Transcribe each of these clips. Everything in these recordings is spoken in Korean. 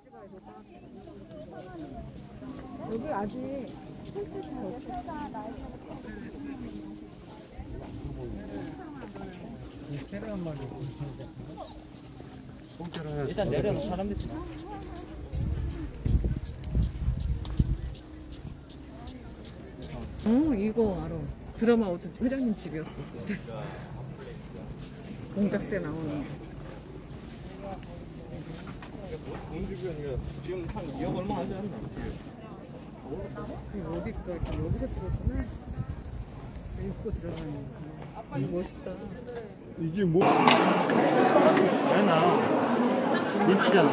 여기 아직 설치 잘 없어. 일단 내려놓은 사람들. 이거 알아. 드라마 어떤 회장님 집이었어. 공작새 나오는. 지금 한 2억 얼마 안 되었나? 지금 어디가 여기서 찍었구나. 입고 들어가는 거. 멋있다. 이게 뭐? 나 물지잖아.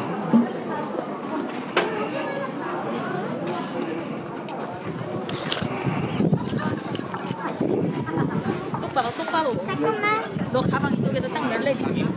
똑바로. 잠깐만. 너 가방 이쪽에다 딱 낼래?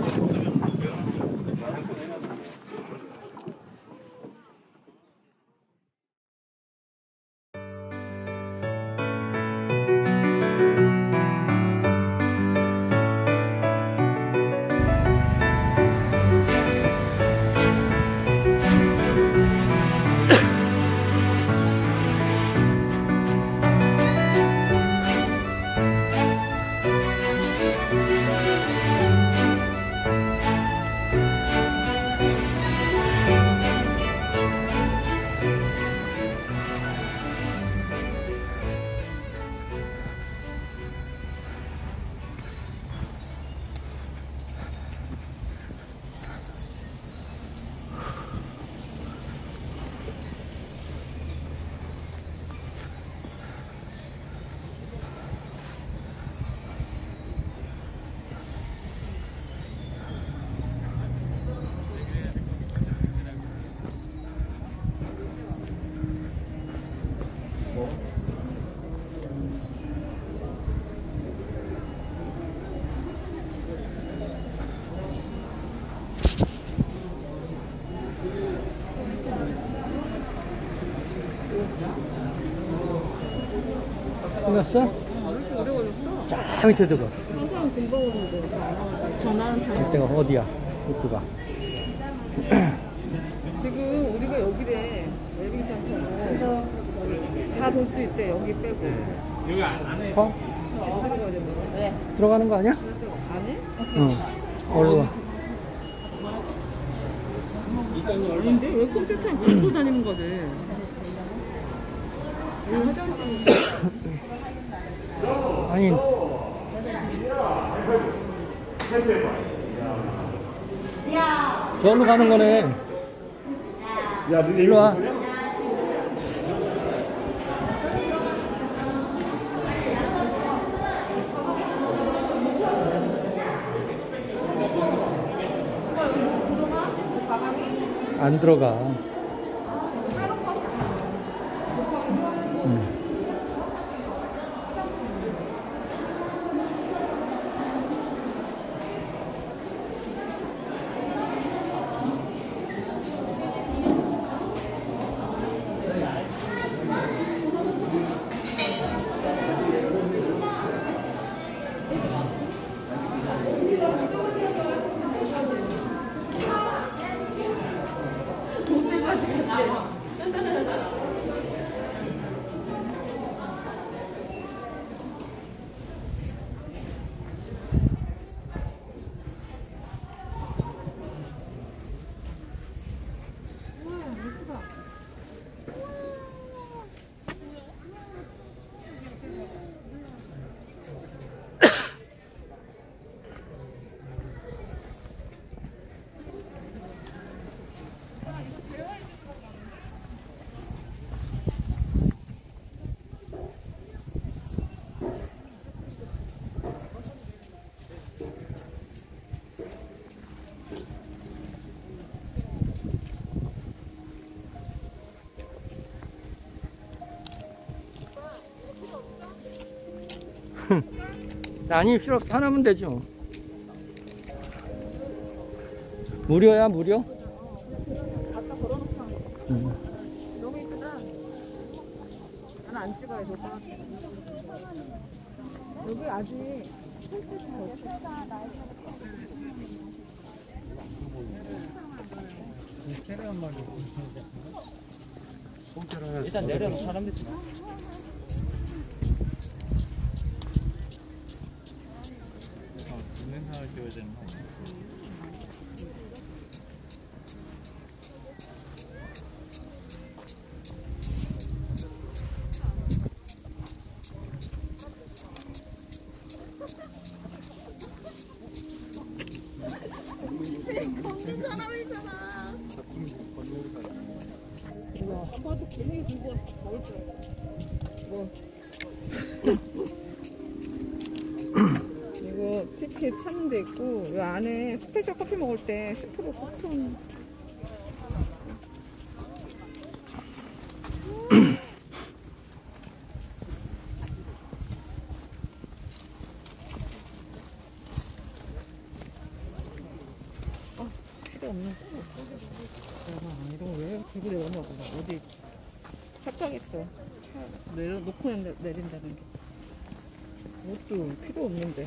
끝났어? 오래 걸렸어. 쫙 밑에 들어갔어. 항상 금방 오는데. 전화는 잘. 이때가 어디야? 루트가. 지금 우리가 여기래. 웨딩센터로. 다 돌 수 있대. 여기 빼고. 여기 안에 어? 어디로 가야 돼? 왜? 들어가는 거 아니야? 안 해? 응. 어디로 가? 아닌데? 왜 컴퓨터에 물고 다니는 거지? 여기 화장실. 아니. 저기로 가는 거네. 야, 니네 일로 와. 안 들어가. 아니 필요 없어. 하나면 되죠. 무료야 무료? 갖다 걸어놓고 너무 이쁘다. 나는 안 찍어야 돼. 여기 아직 설치 잘 없어. 일단 내려놓은 사람들 있어. 동영상을 찍어야 되는 거. 걷는 사람이잖아. 뭐야, 아빠도 괜히 들고 왔어. 먹을 줄 알고. 뭐. 이거 티켓 찾는 데 있고, 이 안에 스페셜 커피 먹을 때 10% 쿠폰. 필요 없는 거. 야, 이런 거 왜 들고 내려오냐고. 어디 착각했어. 차 내려놓고 내린다는 게. 그것도 필요 없는데.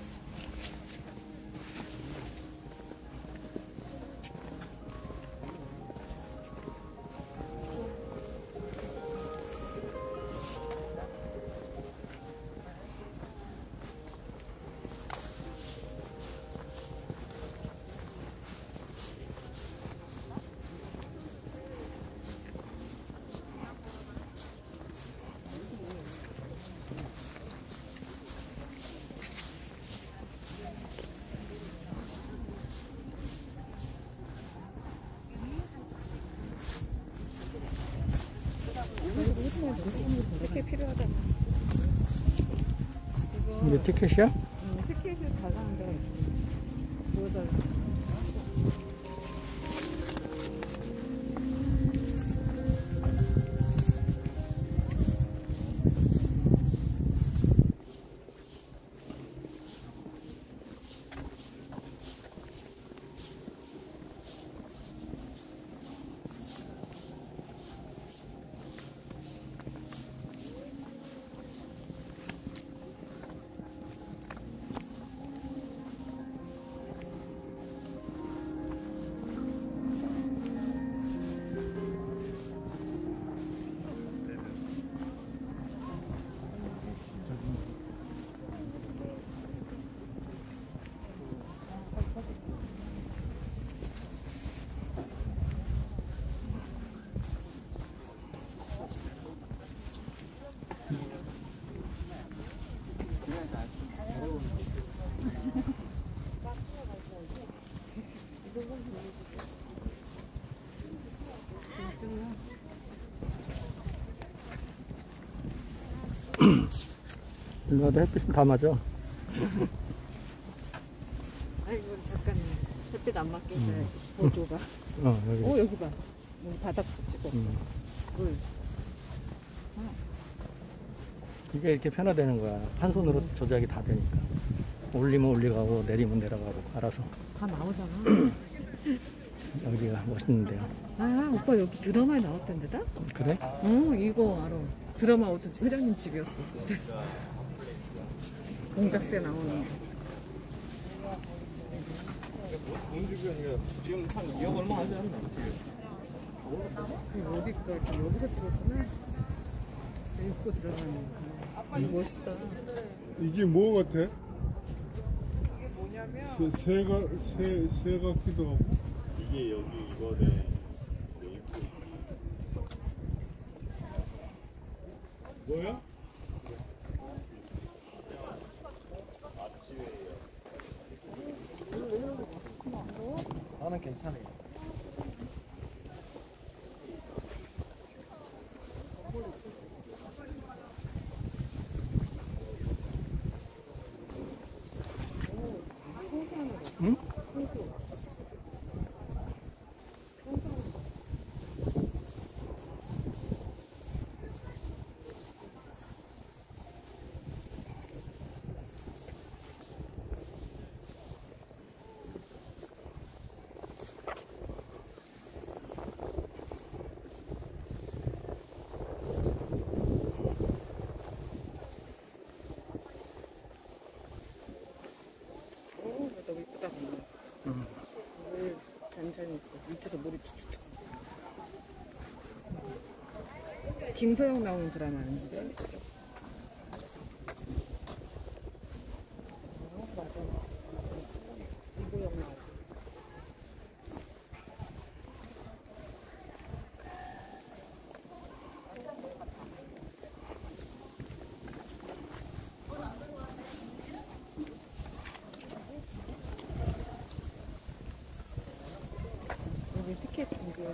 티켓 필요하다. 이게 티켓이야? 티켓을 달라는 데가 있어. 보여달라. 일로 와도 햇빛은 다 맞아. 아이고, 잠깐 햇빛 안 맞게 해줘야지. 보조가. 여기. 여기 봐. 여기 바닥 찍어. 물. 이게 이렇게 편화되는 거야. 한 손으로 조작이 다 되니까. 올리면 올라가고 내리면 내려가고 알아서. 다 나오잖아. 여기가 멋있는데요. 아, 오빠 여기 드라마에 나왔던 데다? 그래? 이거 알아. 드라마 어떤 회장님 집이었어. 그때. 공작새 나오는. 지금 한 2억 얼마 안 되나? 어디가 이렇게 여기서 찍었구나. 입고 들어가는 거. 이거 멋있다. 이게 뭐 같아? 이게 뭐냐면 새 같기도 하고. 이게 여기 이거네. 뭐야? 나는 괜찮아요. 응? 그러니까 밑에서 물이 툭툭툭. 김서영 나오는 드라마 아닌데? 맞아. 이보영 나오고. 여기 티켓 준비해.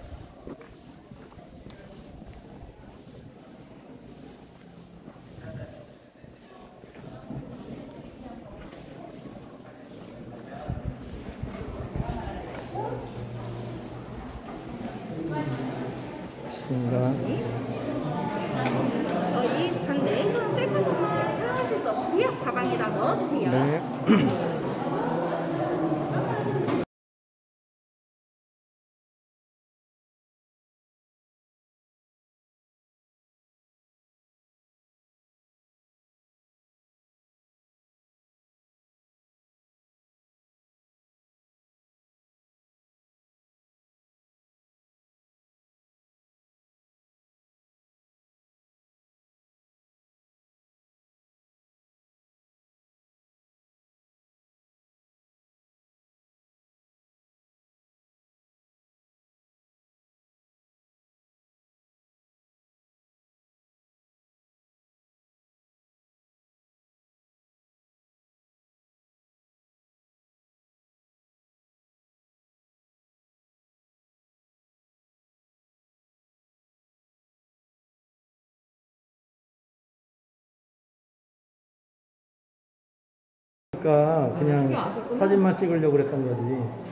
있습니다. 저희 방 내에서는 셀카봉을 사용하실 수 없고요. 가방에다 넣어주세요. 네. 그러니까 그냥 사진만 찍으려고 그랬던 거지.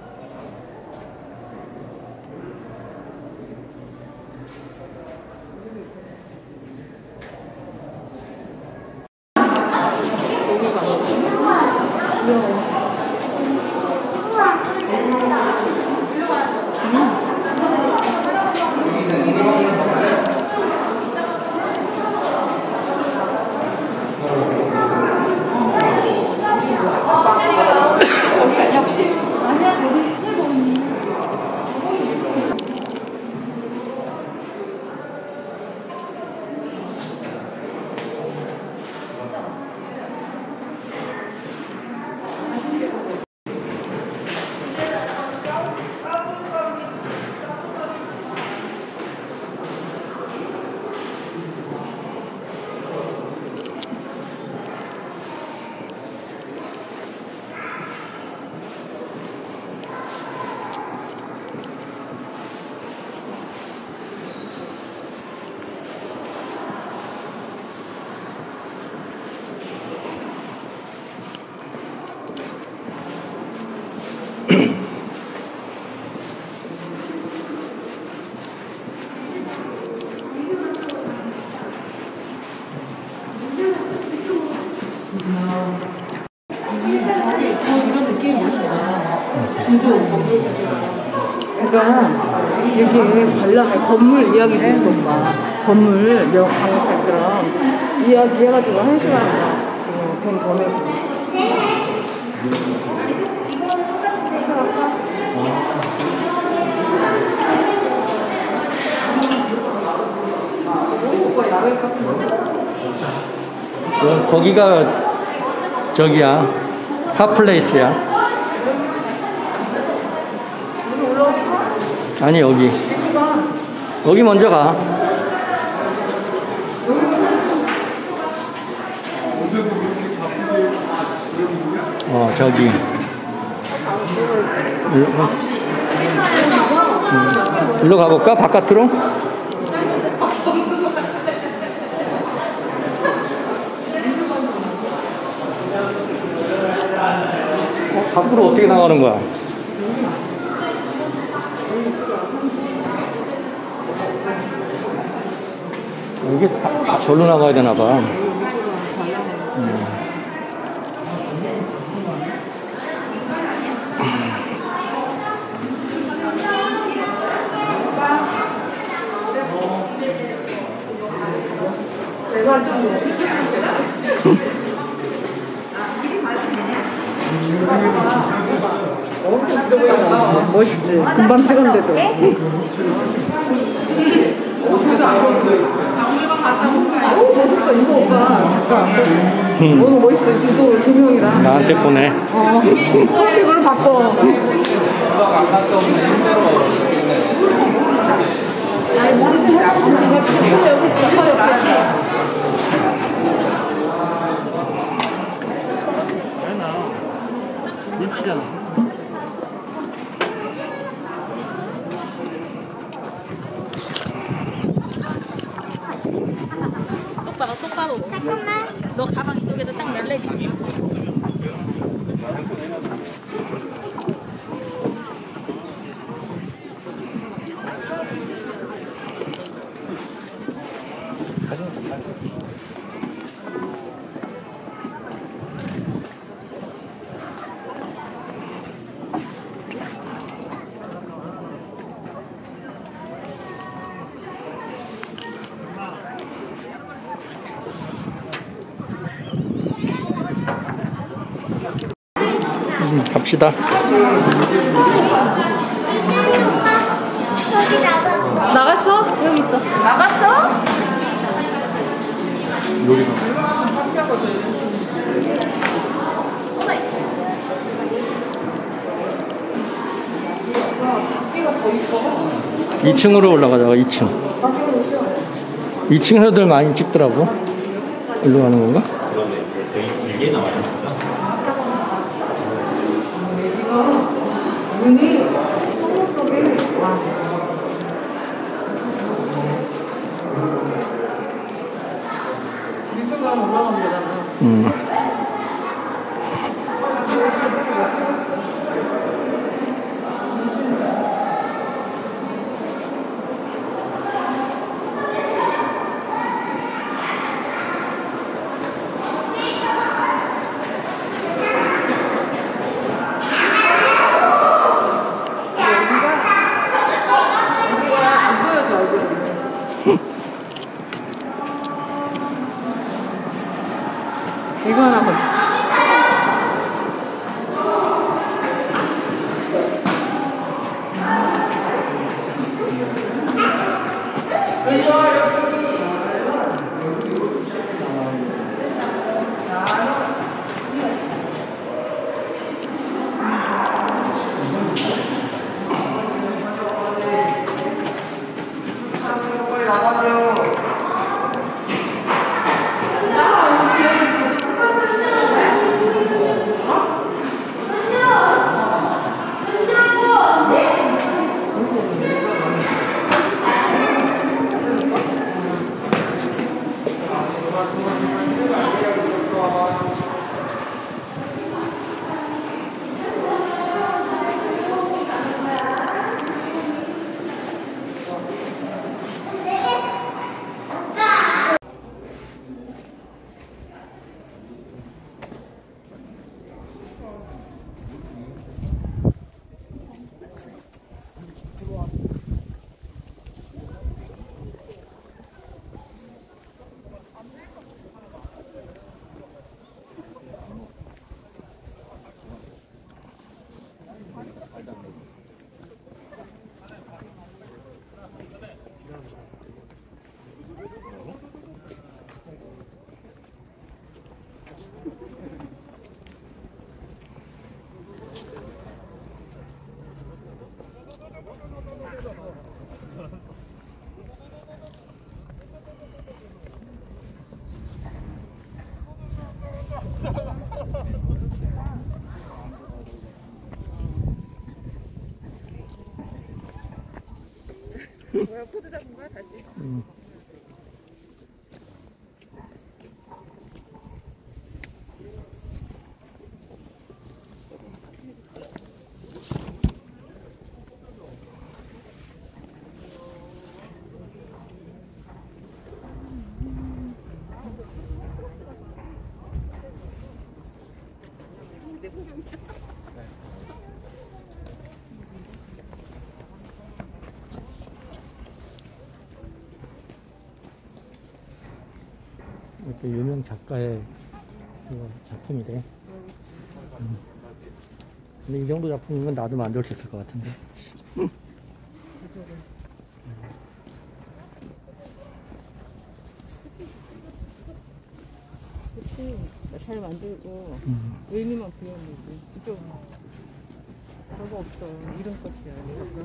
그러니까 여기 관람 건물 이야기도 있어 오빠. 건물 명강사처럼 이야기 해가지고 1시간 돈 더 내고. 거기가 저기야, 핫플레이스야. 아니 여기 먼저 가. 저기 일로 가볼까? 바깥으로? 밖으로 어떻게 나가는 거야? 이게 절로 나가야 되나 봐. 내가 좀 엄청 멋있지? 금방 찍었는데도. 오, 멋있어. 이거 오빠. 잠깐. 너무 멋있어. 이거 두 명이랑. 나한테 보내. 프로필을 바꿔. 아니, 모르세요. 여기 있어. 예쁘잖아. 똑바로 똑바로. 잠깐만. 너 가방 이쪽에다 딱 낼래? 갑시다. 나갔어? 여기 있어. 나갔어? 여기가. 2층으로 올라가자가 2층. 2층에서들 많이 찍더라고. 일로 가는 건가? 문이 속눈썹이 와. 미술관 올라가면 되잖아. 이거 하나 더. 뭐야, 포즈 잡은 거야 다시? 이렇게 유명 작가의 그거 작품이래. 근데 이 정도 작품이면 나도 만들 수 있을 것 같은데. 그쪽은. 그치. 잘 만들고 의미만 부여는 거지. 그쪽은 별거 없어. 이름값이야.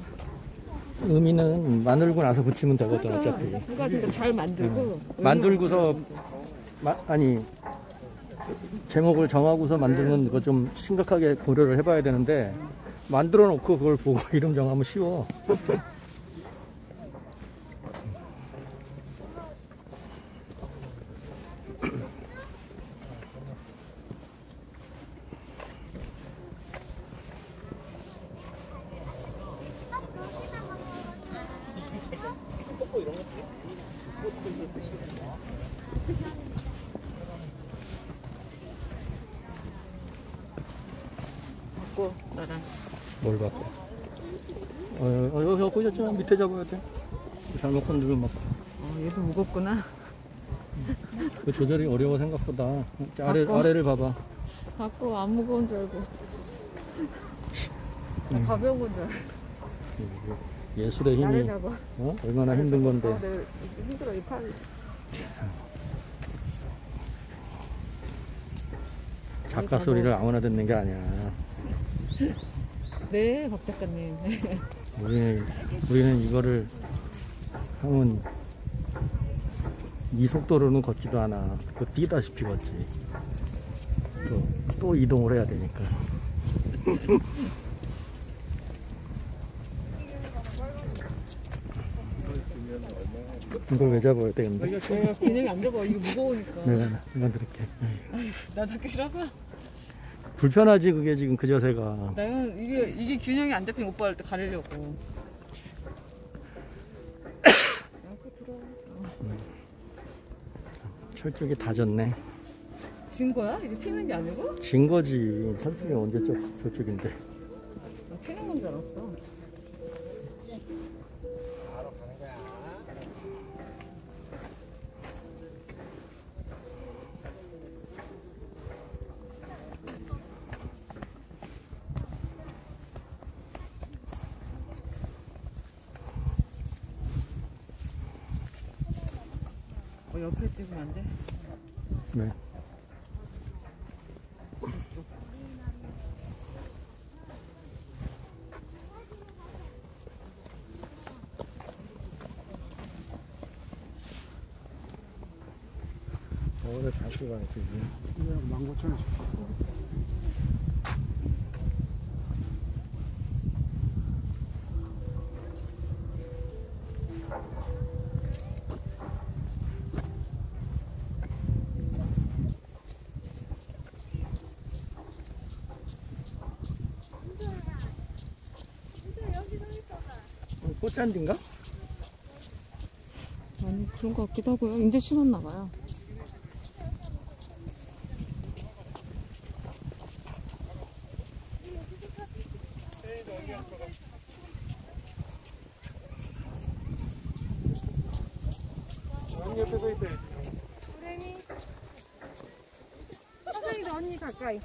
의미는 만들고 나서 붙이면 되거든 어차피. 그러니까 잘 만들고 만들고서 아니 제목을 정하고서 만들면 그거 좀 심각하게 고려를 해봐야 되는데 만들어 놓고 그걸 보고 이름 정하면 쉬워. 갖고 나랑. 뭘 갖고? 여기 갖고 있었잖아. 밑에 잡아야 돼. 잘못 건드리면 막. 얘도 무겁구나. 그 조절이 어려워 생각보다. 갖고. 아래를 봐봐. 갖고 안 무거운 줄 알고. 나 가벼운 건 줄 알고. 예술의 나를 힘이 잡아. 얼마나 힘든 건데. 내가 힘들어 이 팔. 작가 소리를 아무나 듣는 게 아니야. 네, 박 작가님. 우리는 이거를 하면 이 속도로는 걷지도 않아. 그 뛰다시피 걷지. 또 이동을 해야 되니까. 이걸 왜 잡아야 되겠는데? 균형이 안 잡아. 이거 무거우니까. 내가 드릴게. 나 잡기 싫어서. 불편하지 그게 지금 그 자세가. 나는 이게 균형이 안 잡힌 오빠 할 때 가리려고. 철쭉이 다 졌네. 진 거야? 이제 피는 게 아니고? 진 거지. 철쭉이 언제 저쪽인데. 나 피는 건 줄 알았어. 옆에 찍으면 안 돼? 네. 저거를 잘 찍어야지. 15,000원씩. 꽃잔디인가? 아니 그런 거 같기도 하고요. 이제 심었나 봐요. 옆에 서 있대. 선생님 언니 가까이.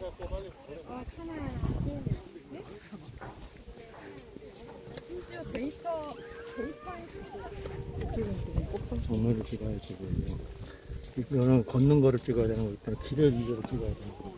정면을 찍어야지. 이거는 걷는 거를 찍어야 되는 거기 때문에 길을 위주로 찍어야 되는 거.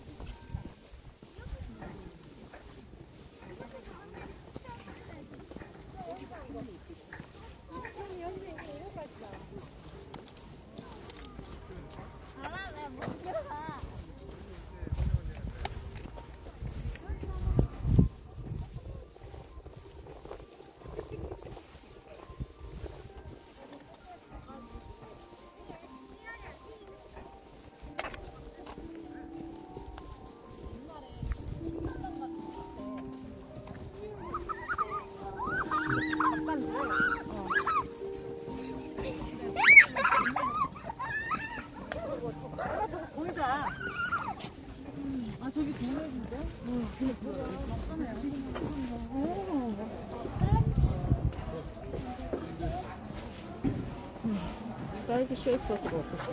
딸기 쉐이크 같은 거 먹고 싶어.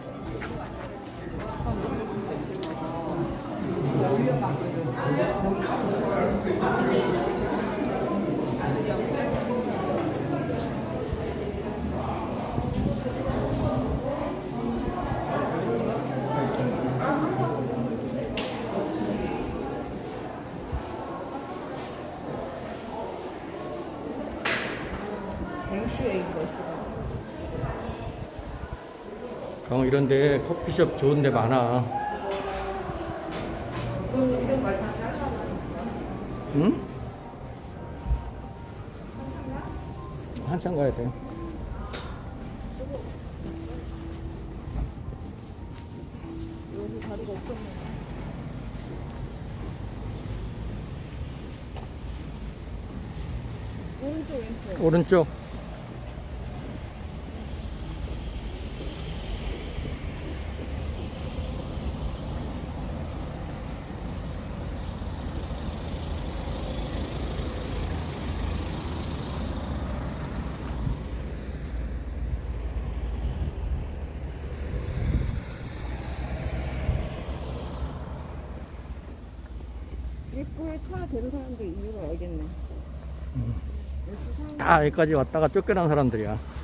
뱅슈에 이거 있어. 이런데 커피숍 좋은데 많아. 이런 말다 잘라. 응? 한참 가야 돼. 여기 자리가 없었네. 오른쪽 왼쪽. 오른쪽. 입구에 차 대는 사람들 이유를 알겠네. 다 여기까지 왔다가 쫓겨난 사람들이야.